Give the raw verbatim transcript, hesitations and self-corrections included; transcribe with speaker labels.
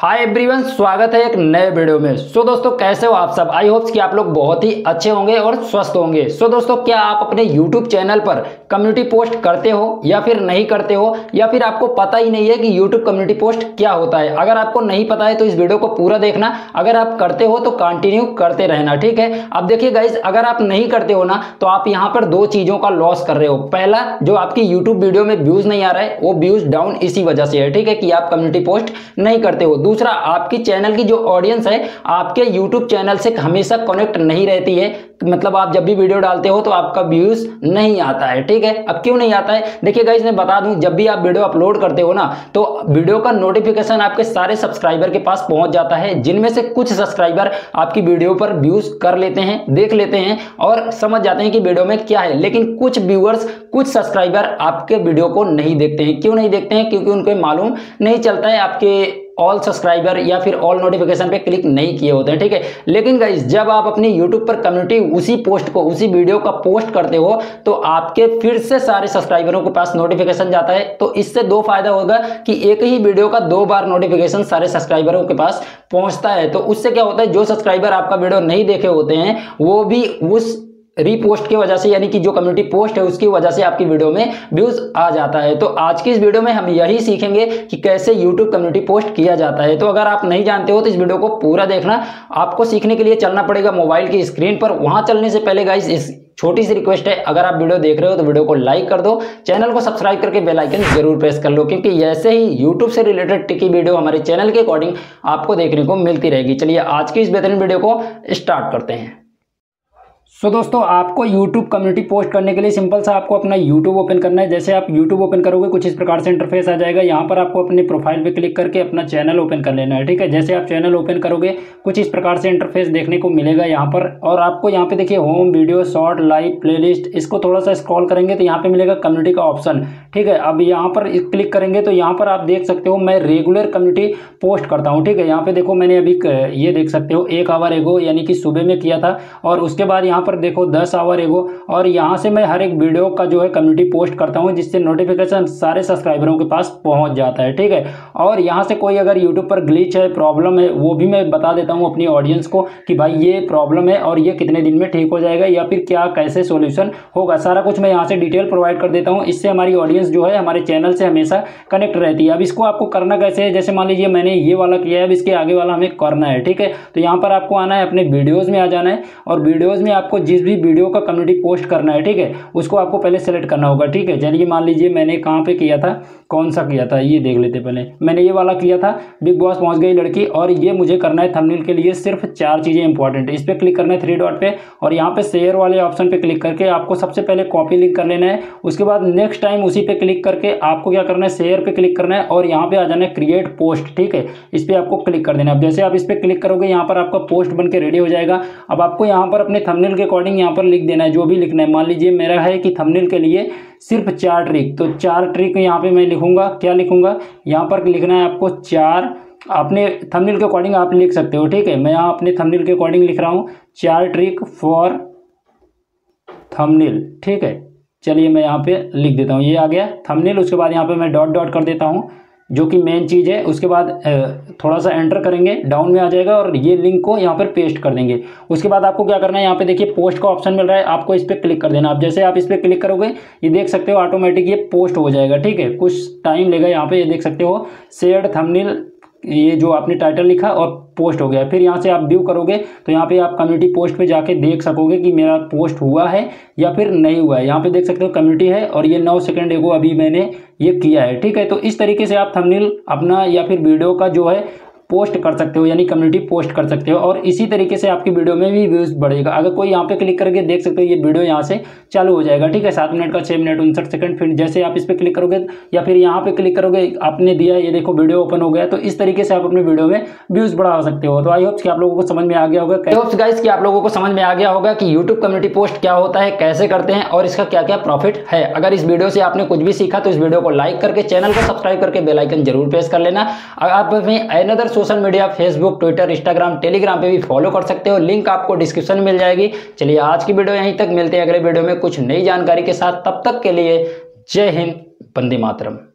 Speaker 1: Hi everyone, स्वागत है एक नए वीडियो में। सो दोस्तों, कैसे हो आप सब? आई होप्स कि आप लोग बहुत ही अच्छे होंगे और स्वस्थ होंगे। सो दोस्तों, क्या आप अपने यूट्यूब चैनल पर कम्युनिटी पोस्ट करते हो या फिर नहीं करते हो, या फिर आपको पता ही नहीं है कि यूट्यूब कम्युनिटी पोस्ट क्या होता है? अगर आपको नहीं पता है तो इस वीडियो को पूरा देखना। अगर आप करते हो तो कंटिन्यू करते रहना, ठीक है। अब देखिए गाइज, अगर आप नहीं करते हो ना तो आप यहाँ पर दो चीजों का लॉस कर रहे हो। पहला, जो आपकी यूट्यूब वीडियो में व्यूज नहीं आ रहा है वो व्यूज डाउन इसी वजह से है, ठीक है, कि आप कम्युनिटी पोस्ट नहीं करते हो। दूसरा, आपकी चैनल की जो ऑडियंस है आपके यूट्यूब चैनल से हमेशा कनेक्ट नहीं रहती है। मतलब आप जब भी वीडियो डालते हो तो आपका व्यूज नहीं आता है, ठीक है। अब क्यों नहीं आता है? देखिए गाइस, मैं बता दूं, जब भी आप वीडियो अपलोड करते हो ना तो वीडियो का नोटिफिकेशन आपके सारे सब्सक्राइबर के पास पहुंच जाता है, जिनमें से कुछ सब्सक्राइबर आपकी वीडियो पर व्यूज कर लेते हैं, देख लेते हैं और समझ जाते हैं कि वीडियो में क्या है। लेकिन कुछ व्यूअर्स, कुछ सब्सक्राइबर आपके वीडियो को नहीं देखते हैं। क्यों नहीं देखते हैं? क्योंकि उनको मालूम नहीं चलता है, आपके ऑल सब्सक्राइबर या फिर ऑल नोटिफिकेशन पे क्लिक नहीं किए होते हैं, ठीक है। लेकिन गाइस, जब आप अपने यूट्यूब पर कम्युनिटी उसी पोस्ट को, उसी वीडियो का पोस्ट करते हो तो आपके फिर से सारे सब्सक्राइबरों के पास नोटिफिकेशन जाता है। तो इससे दो फायदा होगा कि एक ही वीडियो का दो बार नोटिफिकेशन सारे सब्सक्राइबरों के पास पहुंचता है। तो उससे क्या होता है, जो सब्सक्राइबर आपका वीडियो नहीं देखे होते हैं वो भी उस रीपोस्ट की वजह से, यानी कि जो कम्युनिटी पोस्ट है उसकी वजह से आपकी वीडियो में व्यूज आ जाता है। तो आज की इस वीडियो में हम यही सीखेंगे कि कैसे यूट्यूब कम्युनिटी पोस्ट किया जाता है। तो अगर आप नहीं जानते हो तो इस वीडियो को पूरा देखना। आपको सीखने के लिए चलना पड़ेगा मोबाइल की स्क्रीन पर। वहां चलने से पहले गाइस, इस छोटी सी रिक्वेस्ट है, अगर आप वीडियो देख रहे हो तो वीडियो को लाइक कर दो, चैनल को सब्सक्राइब करके बेल आइकन जरूर प्रेस कर लो, क्योंकि ऐसे ही यूट्यूब से रिलेटेड टिकी वीडियो हमारे चैनल के अकॉर्डिंग आपको देखने को मिलती रहेगी। चलिए आज की इस बेहतरीन वीडियो को स्टार्ट करते हैं। सो so, दोस्तों, आपको YouTube कम्युनिटी पोस्ट करने के लिए सिंपल सा आपको अपना YouTube ओपन करना है। जैसे आप YouTube ओपन करोगे कुछ इस प्रकार से इंटरफेस आ जाएगा। यहाँ पर आपको अपने प्रोफाइल पे क्लिक करके अपना चैनल ओपन कर लेना है, ठीक है। जैसे आप चैनल ओपन करोगे कुछ इस प्रकार से इंटरफेस देखने को मिलेगा यहाँ पर। और आपको यहाँ पे देखिए home, video, short, live, playlist, इसको थोड़ा सा स्क्रॉल करेंगे तो यहाँ पे मिलेगा कम्युनिटी का ऑप्शन, ठीक है। अब यहाँ पर क्लिक करेंगे तो यहाँ पर आप देख सकते हो मैं रेगुलर कम्युनिटी पोस्ट करता हूँ, ठीक है। यहाँ पे देखो मैंने अभी ये देख सकते हो एक आवर एगो, यानी कि सुबह में किया था, और उसके बाद यहाँ पर देखो दस आवर एगो। और यहाँ से मैं हर एक वीडियो का जो है कम्युनिटी पोस्ट करता हूँ, जिससे नोटिफिकेशन सारे सब्सक्राइबरों के पास पहुँच जाता है, ठीक है। और यहाँ से कोई अगर यूट्यूब पर ग्लिच है, प्रॉब्लम है, वो भी मैं बता देता हूँ अपनी ऑडियंस को कि भाई ये प्रॉब्लम है और ये कितने दिन में ठीक हो जाएगा, या फिर क्या कैसे सोल्यूशन होगा, सारा कुछ मैं यहाँ से डिटेल प्रोवाइड कर देता हूँ। इससे हमारी ऑडियंस जो है हमारे चैनल से हमेशा कनेक्ट रहती है। अब इसको आपको करना कैसे है, जैसे मान लीजिए मैंने ये वाला किया है, अब इसके आगे वाला हमें करना है, ठीक है। तो यहाँ पर आपको आना है, अपने वीडियोज़ में आ जाना है, और वीडियोज़ में आपको जिस भी वीडियो का कम्युनिटी पोस्ट करना है, ठीक है, उसको आपको पहले सेलेक्ट करना होगा, ठीक है। चलिए मान लीजिए मैंने कहाँ पे किया था, कौन सा किया था ये देख लेते। पहले मैंने ये वाला किया था, बिग बॉस पहुंच गई लड़की, और ये मुझे करना है थंबनेल के लिए सिर्फ चार चीज़ें इंपॉर्टेंट है। इस पर क्लिक करना है थ्री डॉट पे, और यहाँ पे शेयर वाले ऑप्शन पे क्लिक करके आपको सबसे पहले कॉपी लिंक कर लेना है। उसके बाद नेक्स्ट टाइम उसी पे क्लिक करके आपको क्या करना है, शेयर पे क्लिक करना है, और यहाँ पे आ जाना है क्रिएट पोस्ट, ठीक है। इस पर आपको क्लिक कर देना है। अब जैसे आप इस पर क्लिक करोगे यहाँ पर आपका पोस्ट बन के रेडी हो जाएगा। अब आपको यहाँ पर अपने थंबनेल के अकॉर्डिंग यहाँ पर लिख देना है जो भी लिखना है। मान लीजिए मेरा है कि थंबनेल के लिए सिर्फ चार ट्रिक, तो चार ट्रिक यहाँ पे मैं लिखूंगा। क्या लिखूंगा? यहाँ पर लिखना है आपको चार, अपने थंबनेल के अकॉर्डिंग आप लिख सकते हो, ठीक है। मैं यहाँ अपने थंबनेल के अकॉर्डिंग लिख रहा हूँ चार ट्रिक फॉर थंबनेल, ठीक है। चलिए मैं यहाँ पे लिख देता हूँ, ये आ गया थंबनेल। उसके बाद यहाँ पे मैं डॉट डॉट कर देता हूँ, जो कि मेन चीज़ है। उसके बाद थोड़ा सा एंटर करेंगे, डाउन में आ जाएगा, और ये लिंक को यहाँ पर पेस्ट कर देंगे। उसके बाद आपको क्या करना है, यहाँ पे देखिए पोस्ट का ऑप्शन मिल रहा है, आपको इस पर क्लिक कर देना। अब जैसे आप इस पर क्लिक करोगे ये देख सकते हो ऑटोमेटिक ये पोस्ट हो जाएगा, ठीक है। कुछ टाइम लेगा, यहाँ पे ये देख सकते हो शेयर्ड थंबनेल, ये जो आपने टाइटल लिखा और पोस्ट हो गया। फिर यहाँ से आप व्यू करोगे तो यहाँ पे आप कम्युनिटी पोस्ट पे जाके देख सकोगे कि मेरा पोस्ट हुआ है या फिर नहीं हुआ है। यहाँ पे देख सकते हो कम्युनिटी है, और ये नौ सेकंड एगो अभी मैंने ये किया है, ठीक है। तो इस तरीके से आप थंबनेल अपना या फिर वीडियो का जो है पोस्ट कर सकते हो, यानी कम्युनिटी पोस्ट कर सकते हो, और इसी तरीके से आपकी वीडियो में भी व्यूज बढ़ेगा। अगर कोई यहाँ पे क्लिक करके देख सकते हो ये वीडियो यहाँ से चालू हो जाएगा, ठीक है। सात मिनट का छः मिनट उनसठ सेकंड। फिर जैसे आप इस पर क्लिक करोगे या फिर यहाँ पे क्लिक करोगे, आपने दिया, ये देखो वीडियो ओपन हो गया। तो इस तरीके से आप अपने वीडियो में व्यूज बढ़ा सकते हो। तो आई होप्स कि आप लोगों को समझ में आ गया होगा। आई होप्स गाइस कि आप लोगों को समझ में आ गया होगा कि यूट्यूब कम्युनिटी पोस्ट क्या होता है, कैसे करते हैं, और इसका क्या क्या प्रॉफिट है। अगर इस वीडियो से आपने कुछ भी सीखा तो इस वीडियो को लाइक करके, चैनल को सब्सक्राइब करके बेल आइकन जरूर प्रेस कर लेना। आप अपने another social media Facebook, Twitter, Instagram, Telegram पे भी फॉलो कर सकते हो, लिंक आपको डिस्क्रिप्शन में मिल जाएगी। चलिए आज की वीडियो यहीं तक, मिलते हैं अगले वीडियो में कुछ नई जानकारी के साथ। तब तक के लिए जय हिंद, वंदे मातरम।